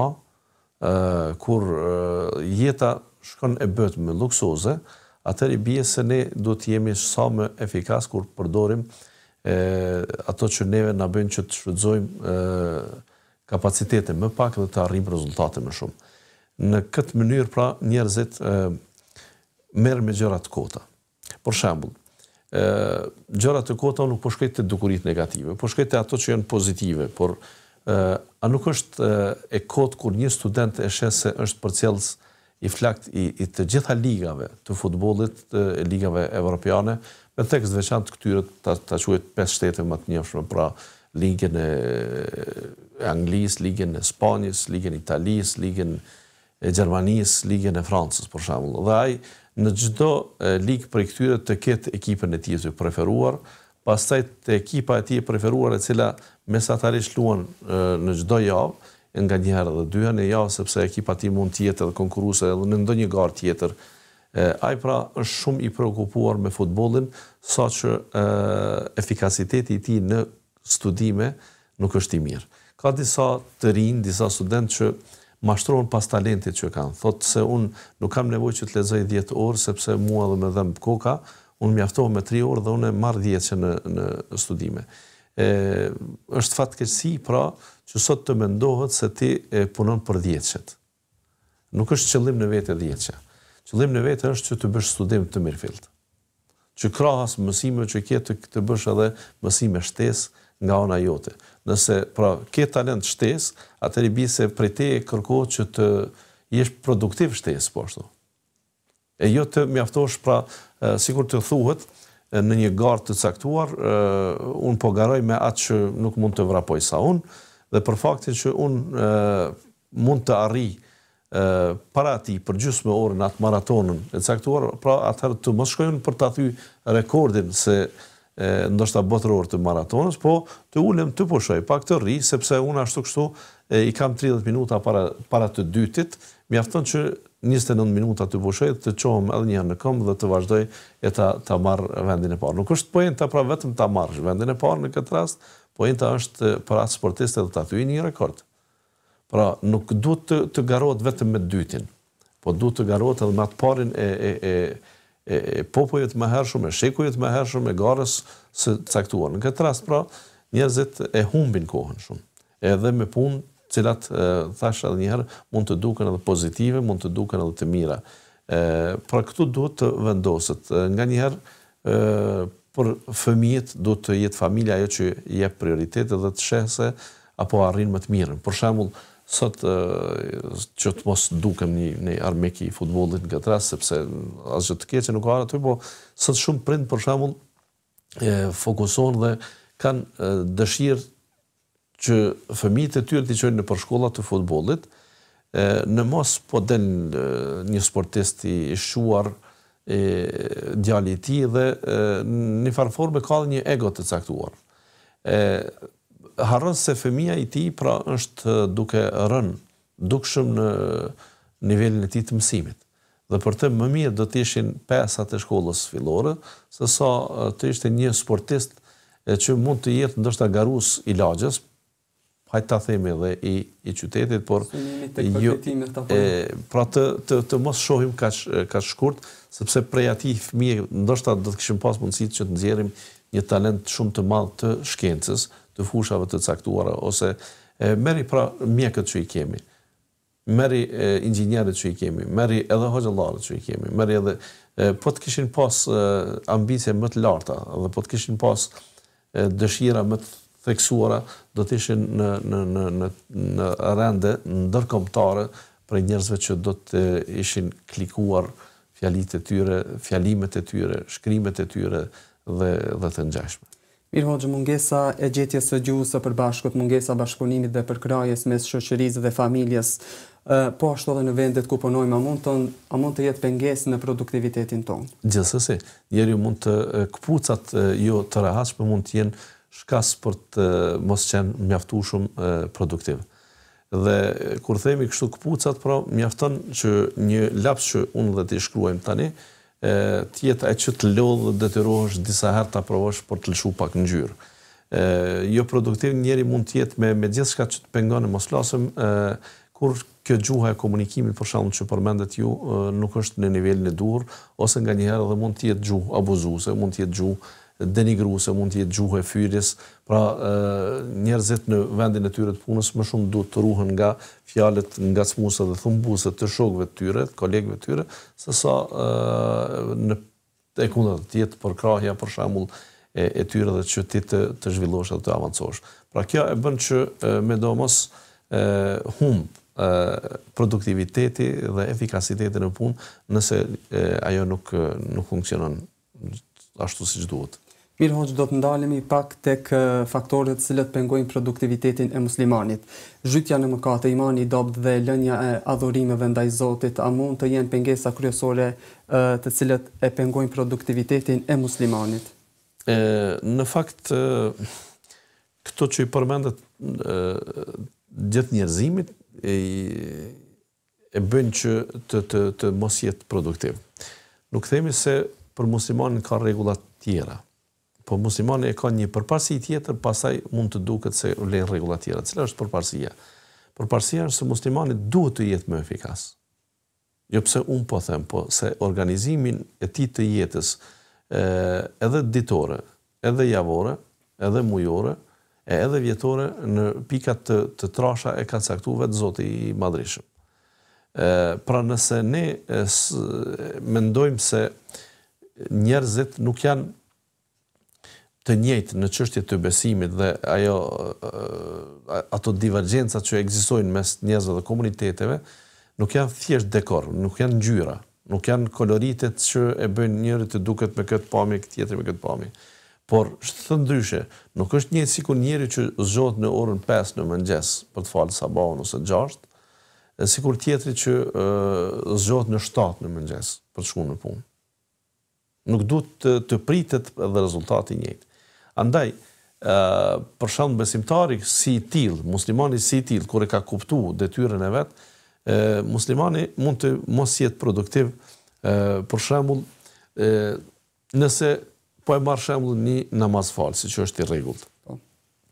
kur jeta shkon e bëhet më luksoze, atëherë i bie se ne duhet të jemi sa më efikas kur përdorim ato që neve na bëjnë që të shfrytëzojmë kapacitete më pak dhe të arrijmë rezultate më shumë. Në këtë mënyrë pra njerëzit merren me gjëra të kota. Për shembull, gjëra të kota nuk po shkojnë te dukuritë negative, po shkojnë te ato që janë pozitive, por a nuk është e kotë kur një student e sheh se është përcjellës i flakt i të gjitha ligave të futbollit, ligave evropiane, me tekst veçantë këtyre ta quhet 5 shtete më të njohshme, pra ligën e Anglisë, ligën e Spanjës, ligën e Italisë, ligën e Gjermanisë, ligën e Francës për shembull. Dhe ai në çdo ligë prej këtyre të ketë ekipën e tij të preferuar, pastaj te ekipa e tij e preferuar e cila mesatarisht luan në çdo javë, nganjëherë edhe 2 herë në javë, sepse ekipa e tij mund të jetë edhe konkurruese edhe në ndonjë garë tjetër. Ai pra është shumë i preokupuar me futbollin, saqë efikasiteti i tij në studime nuk është i mirë. Ka disa të rinj, disa studentë që mashtrohen pas talentit që kanë. Thotë se unë nuk kam nevojë që të lexoj 10 orë sepse mua dhe më dhëmb koka, unë mjaftohem me 3 orë dhe unë marr 10 që në studime. Është fatkeqësi pra që sot të mendohet se ti punon për 10-shet. Nuk është qëllim në vetë 10-sha. Qëllim në vetë është që të bësh studim të mirëfillt. Që krahas mësimeve që ke të bësh edhe mësime shtesë nga ana jote. Nëse pra ke talent shtesë, atëherë bie se prej teje kërkohet që të jesh produktiv shtesë po ashtu. E jo të mjaftosh pra sikur të thuhet në një garë të caktuar, unë po garoj me atë që nuk mund të vrapoj sa unë, dhe për faktin që unë mund të arrij para ati për gjysmë orën atë maratonën e caktuar, pra atëherë të mos shkojnë për të thy rekordin se ndoshta botëror të maratonës, po të ulem të pushoj, pak të rri, sepse unë ashtu kështu i kam 30 minuta para të dytit, mjafton që 29 minuta të pushoj, të qohem edhe një herë në këmbë dhe të vazhdoj e ta marr vendin e parë. Nuk është poenta pra vetëm ta marrësh vendin e parë në këtë rast, poenta është për atë sportiste dhe të aty një rekord. Pra, nuk duhet të garohet vetëm me dytin, po duhet të garohet edhe me atë parin e popujve të mëhershëm, e shekujve të mëhershëm, e garës së caktuar. Në këtë rast, pra, njerëzit e humbin kohën shumë. Edhe me punë, cilat, thash edhe njëherë, mund të duken edhe pozitive, mund të duken edhe të mira. Pra, këtu duhet të vendoset. Nga njëherë, për fëmijët duhet të jetë familja ajo që jep prioritet dhe të shehse apo arrin më të mirën. Për shembull, sot që të mos dukem një armik i futbollit në këtë rast, sepse asgjë të keqe nuk ka aty, po sot shumë prind për shembull fokusohen dhe kanë dëshirë që fëmijët e tyre të çojnë nëpër shkolla të futbollit, në mos po del një sportist i shuar djali i tij dhe në farë forme ka një ego të caktuar. Harron se fëmia i tij pra është duke rënë dukshëm në nivelin e tij të mësimit. Dhe për të më mirë do të ishin pesat e shkollës fillore, se sa të ishte një sportist që mund të jetë ndoshta garues i lagjes, hajtë ta themi edhe i qytetit, por pra të mos shohim kaq shkurt, sepse prej atij fëmijë ndoshta do të kishim pas mundësi që të nxjerrim një talent shumë të madh të shkencës, të fushave të caktuara, ose merri pra mjekët që i kemi, merri inxhinierët që i kemi, merri edhe hoxhallarët që i kemi, merri edhe po të kishin pas ambicie më të larta dhe po të kishin pas dëshira më të theksuara, do të ishin në rende ndërkombëtare për njerëzve që do të ishin klikuar fjalitë e tyre, fjalimet e tyre, shkrimet e tyre dhe të ngjashme. Mirë Hoxhë, mungesa e gjetjes së gjuhës së përbashkët, mungesa bashkëpunimit dhe përkrahjes mes shoqërisë dhe familjes, po ashtu edhe në vendet ku punojmë, a mund të jetë pengesë në produktivitetin tonë? Gjithsesi, njeriu mund të kpucat jo të rehatshme mund të jenë shkas për të mos qenë mjaftueshëm produktiv. Dhe kur themi kështu kpucat, pra mjafton që një laps që unë dhe ti shkruajmë tani, të jetë ai që të lodh dhe detyrohesh disa herë ta provosh për të lëshu pak ngjyrë. Jo produktiv njeri mund të jetë me gjithçka që të pengon, mos flasim kur kjo gjuha e komunikimit për shembull që përmendet ju nuk është në nivelin e duhur, ose nganjëherë edhe mund të jetë gjuhë abuzuese, mund të jetë gjuhë denigruese, mund të jetë gjuhë e fyerjes. Pra njerëzit në vendin e tyre të punës më shumë duhet të ruhen nga fjalët ngacmuese dhe thumbuese të shokëve të tyre, të kolegëve të tyre, sesa në e kundërta të jetë përkrahja për shembull e tyre dhe që ti të zhvillosh dhe të avancosh. Pra kjo e bën që medomos humb produktiviteti dhe efikasiteti në punë nëse ajo nuk funksionon ashtu siç duhet. Mirë Hoxhë, do të ndalemi pak tek faktorët cilët pengojnë produktivitetin e muslimanit. Zhytja në mëkate, imani i dobët dhe lënia e adhurimeve ndaj Zotit, a mund të jenë pengesa kryesore të cilët e pengojnë produktivitetin e muslimanit? Në fakt, këto që i përmendet gjatë njerëzimit e bëjnë që të mos jetë produktiv. Nuk themi se për muslimanin ka rregulla tjera. Po muslimani e ka një përparësi tjetër, pastaj mund të duket se vlen rregulla tjera. Cila është përparësia? Përparësia është se muslimani duhet të jetë më efikas. Jo pse unë po them, po se organizimin e tij të jetës, edhe ditore, edhe javore, edhe mujore, edhe vjetore në pikat të trasha e ka caktuar vetë Zoti i Madhreshëm. Pra nëse ne mendojmë se njerëzit nuk janë të njëjtë në çështje të besimit dhe ato divergjencat që ekzistojnë mes njerëzve dhe komuniteteve nuk janë thjesht dekor, nuk janë ngjyra, nuk janë koloritet që e bëjnë njëri të duket me këtë pamje, tjetri me këtë pamje. Por të ndryshe, nuk është njëjtë sikur njëri që zgjohet në orën 5 në mëngjes për të falë sabahun ose 6, sikur tjetri që zgjohet në 7 në mëngjes për të shkuar në punë. Nuk duhet të pritet edhe rezultati i njëjtë. Andaj, për shembull besimtari si i tillë, muslimani si i tillë, kur e ka kuptuar detyrën e vet, muslimani mund të mos jetë produktiv, për shembull, nëse po e marr shembull një namaz falë, siç është i rregullt.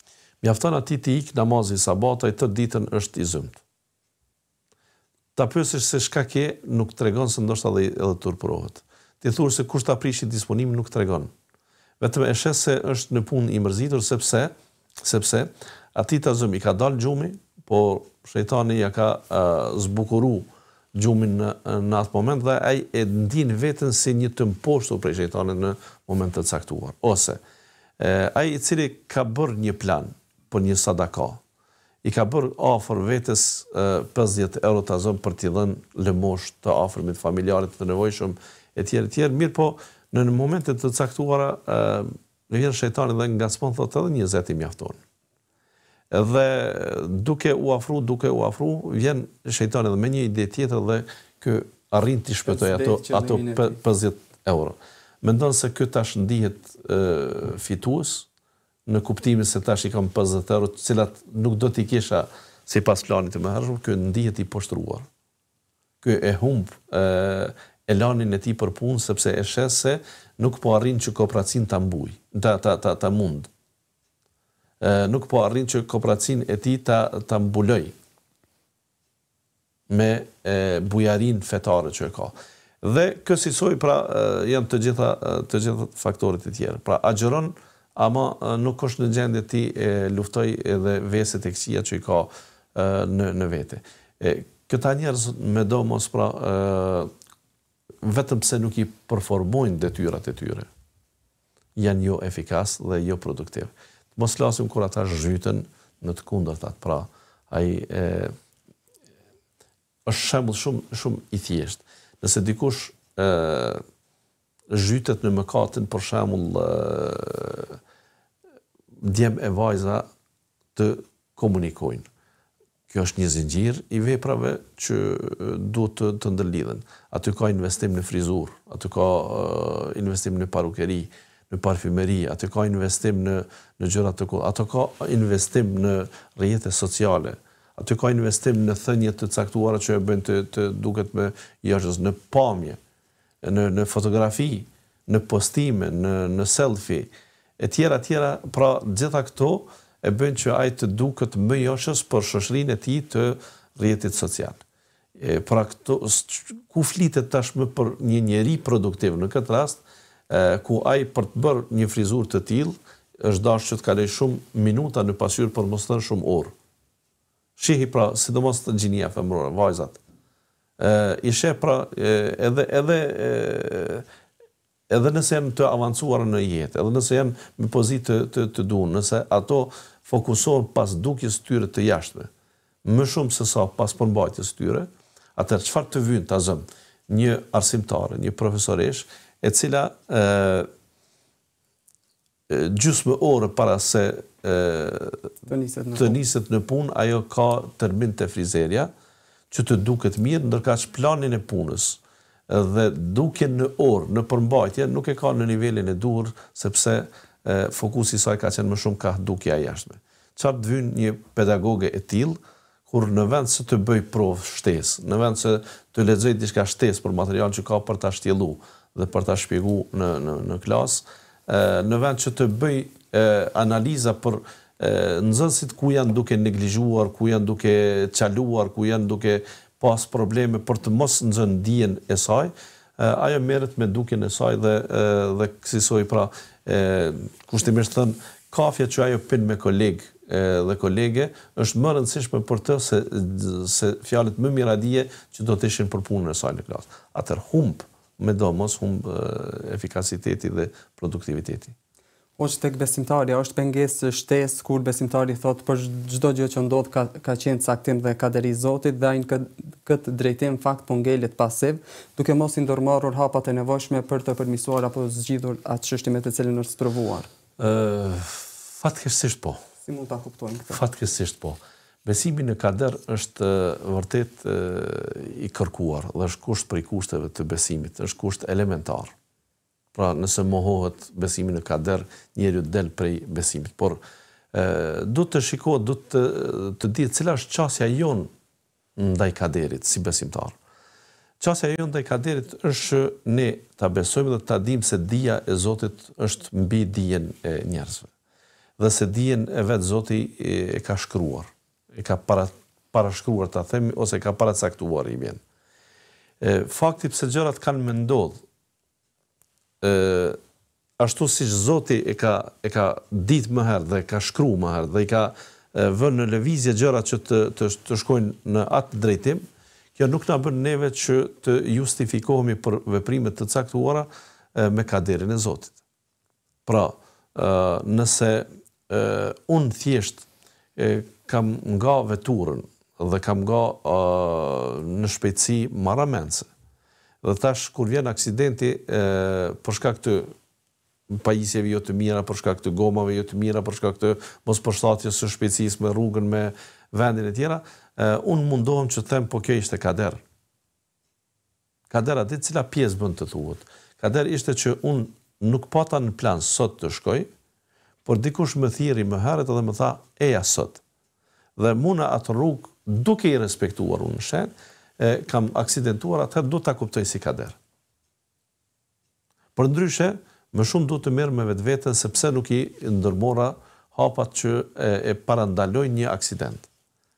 mjafton atij të ikë namazi sabataj të ditën është i zymt. Ta pyesësh se çka ke, nuk tregon se ndoshta edhe turpërohet. Ti thua se kush ta prishi disponimin nuk tregon. Vetëm e shes se është në punë i mërzitur sepse atij ta zëm i ka dalë gjumi, po shejtani ja ka zbukuru gjumin në atë moment dhe ai e ndin veten si një të mposhtur prej shejtanit në moment të caktuar. Ose ai i cili ka bërë një plan për një sadaka, i ka bërë afër vetes 50 euro ta zëm për t'i dhënë lëmosh të afërmit, familjarit të nevojshëm etj, mirë po në momente të caktuara vjen shejtani dhe ngacmon thotë edhe 20 i mjafton. Dhe duke u afru, vjen shejtani dhe me një ide tjetër dhe kë arrin t'i shpëtoj ato 50 euro. Mendon se ky tash ndihet fitues në kuptimin se tash i kam 50 euro, të cilat nuk do t'i kisha sipas planit të mëhershëm, ky ndihet i poshtruar. Ky e humb elanin e tij për punë sepse e shes se nuk po arrin që kooperacinë ta mbuj, ta mund. Nuk po arrin që kooperacinë e tij ta mbuloj me bujarin fetare që e ka. Dhe kësaj pra janë të gjitha faktorët e tjerë. Pra agjeron, ama nuk është në gjendje ti luftoj edhe veset e këqija që i ka në vete. Këta njerëz me do mos pra vetëm pse nuk i përformojnë detyrat e tyre, janë jo efikas dhe jo produktiv. Mos flasim kur ata zhyten në të kundërtat. Pra, ai është shembull shumë i thjeshtë. Nëse dikush zhytet në mëkatin, për shembull djem e vajza të komunikojnë. Kjo është një zinxhir i veprave që duhet të ndërlidhen. Aty ka investim në frizur, aty ka investim në parukeri, në parfymeri, aty ka investim në gjëra të kultura, aty ka investim në rrjete sociale, aty ka investim në thënie të caktuara që e bëjnë të duket me jashtës, në pamje, në fotografi, në postime, në selfie, e tjera, pra gjitha këto e bëjnë që ai të duket më jashtës për shoqërinë e tij të rrjetit social. Pra këto ku flitet tashmë për një njeri produktiv në këtë rast, ku ai për të bërë një frizurë të tillë është dashur që të kaloj shumë minuta në pasqyrë për mos thënë shumë orë. Shihi pra, sidomos të gjinia femërore, vajzat. I sheh pra edhe nëse janë të avancuara në jetë, edhe nëse janë në pozitë të duhur, nëse ato fokusohen pas dukjes tyre të jashtme, më shumë se sa pas përmbajtjes tyre, atëherë çfarë të vyn ta zëm një arsimtare, një profesoresh, e cila gjysmë orë para se të niset në punë, ajo ka termin të frizerja, që të duket mirë, ndërkaq planin e punës dhe dukjen në orë, në përmbajtje, nuk e ka në nivelin e duhur, sepse fokusi i saj ka qenë më shumë ka dukja e jashtme. Çfarë të vyn një pedagoge e tillë, kur në vend se të bëj provë shtesë, në vend se të lexoj diçka shtesë për material që ka për ta shtjelluar dhe për ta shpjeguar në klasë, në vend që të bëj analiza për nxënësit ku janë duke neglizhuar, ku janë duke çaluar, ku janë duke pas probleme për të mos nxënë dijen e saj, ajo merret me dukjen e saj dhe kësaj pra kushtimisht thënë kafja që ajo pin me kolegë dhe kolege është më rëndësishme për të se fjalët më miradije që do të ishin për punën e saj në klasë. Atëherë humb me domos humb efikasiteti dhe produktiviteti. Është tek besimtarja, është pengesë shtesë kur besimtari thotë për çdo gjë që ndodh ka qenë caktim dhe kaderi i Zotit dhe ai në këtë drejtim fakt po ngelet pasiv, duke mos i ndërmarrur hapat e nevojshme për të përmirësuar apo zgjidhur atë çështje me të cilën është provuar. Fatkeqësisht po. Si mund ta kuptojmë këtë? Fatkeqësisht po. Besimi në kader është vërtet i kërkuar dhe është kusht prej kushteve të besimit, është kusht elementar. Pra nëse mohohet besimi në kader, njeriu del prej besimit. Por do të shikohet, do të dihet cila është qasja jon ndaj kaderit si besimtar. Qasja jon ndaj kaderit është ne ta besojmë dhe ta dimë se dija e Zotit është mbi dijen e njerëzve. dhe se dijen e vetë Zoti e ka shkruar, e ka parashkruar ta themi, ose ka paracaktuar i vjen. Fakti pse gjërat kanë me ndodh, ashtu siç Zoti e ka ditë më herë dhe ka shkruar më herë dhe i ka vënë në lëvizje gjërat që të shkojnë në atë drejtim, kjo nuk na bën neve që të justifikohemi për veprimet të caktuara me kaderin e Zotit. Pra, nëse unë thjesht kam nga veturën dhe kam nga në shpejtësi marramense, dhe tash kur vjen aksidenti për shkak të pajisjeve jo të mira, për shkak të gomave jo të mira, për shkak të mospërshtatjes së shpejtësisë me rrugën, me vendin e tjera, unë mundohem që të them, po kjo ishte kader. Kadera di cila pjesë bën të thuhet. Kader ishte që unë nuk pata në plan sot të shkoj, por dikush më thiri më herët edhe më tha, eja sot. Dhe muna atë rrugë, duke i respektuar unë shet, kam aksidentuar, atëherë du ta kuptoj si kader. Por ndryshe, më shumë du të merr me vetveten sepse nuk i ndërmora hapat që e parandalojnë një aksident.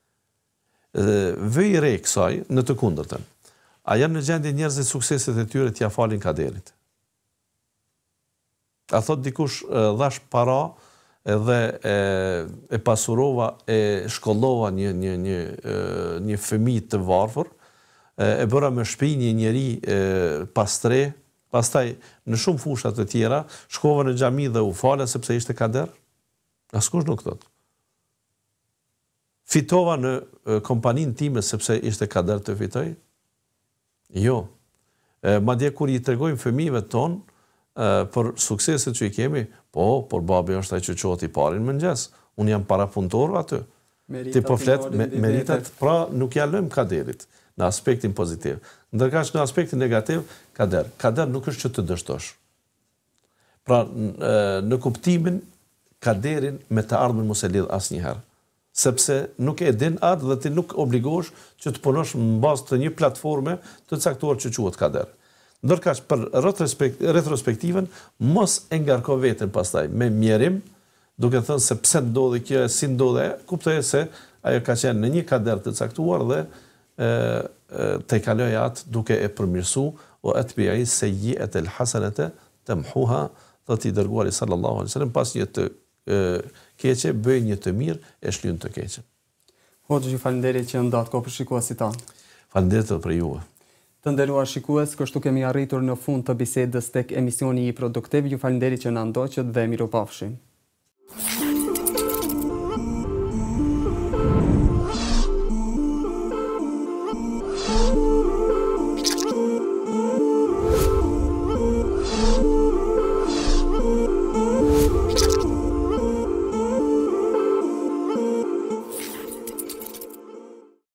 Vëj re kësaj në të kundërtën. A janë në gjendje njerëzit sukseset e tyre t'ia falin kaderit? A thot dikush dhash para edhe e pasurova, e shkollova një fëmijë të varfër, e bëra me shtëpi një njeri pastre, pastaj në shumë fushat të tjera, shkova në xhami dhe u fala sepse ishte kader? Askush nuk thot. Fitova në kompaninë time sepse ishte kader të fitoj? Jo. Madje kur i tregojmë fëmijëve tonë për sukseset që i kemi, por babi është ai që qohet i parin mëngjes. Unë jam parapunëtor aty. Ti po flet meritat, pra nuk ja lëm kaderit në aspektin pozitiv. Ndërka që në aspektin negativ, kader. Kader nuk është që të dështosh. Pra, në kuptimin, kaderin me të ardhmen mos e lidh asnjëherë. Sepse nuk e din atë dhe ti nuk obligohesh që të punosh në bazë të një platforme të caktuar që quhet kader. Ndërka që për retrospektiven, mos e ngarko veten pastaj me mjerim, duke thënë se pse ndodhi kjo, si ndodhi, kuptoje se ajo ka qenë në një kader të caktuar dhe te kaloj atë duke e përmirësu o atbi'i sayyi'ata al-hasanata tamhuha, thotë i dërguari sallallahu alaihi wasallam, pas një të keqe bëj një të mirë e shlyn të keqe. Hoxha, ju falenderit që ndat kohë për shikuesit tanë. Falenderit edhe për juve. Të nderuar shikues, kështu kemi arritur në fund të bisedës tek emisioni i produktiv. Ju falenderit që na ndoqët dhe miropafshim.